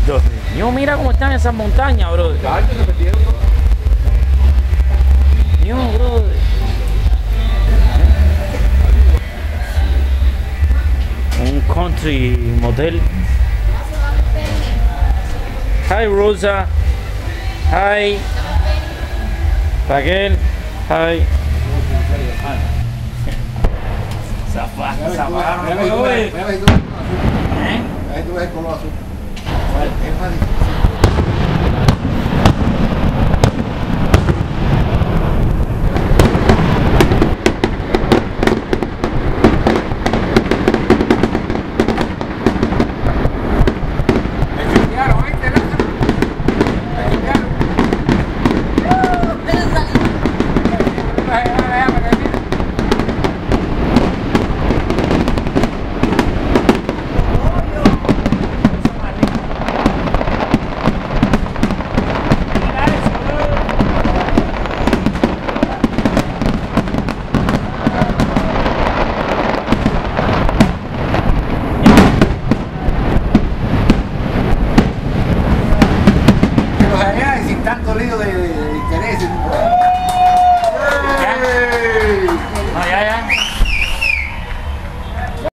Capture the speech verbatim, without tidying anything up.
Yo, mira cómo están esas montañas, brother. Yo, brother. Un country motel. Hi, Rosa. Hi. Raquel. Hi. Se apagaron, se apagaron. ¿Eh? Ahí tú ves el color azul. Tanto lío de, de intereses. ¿Ya? No, ya, ya.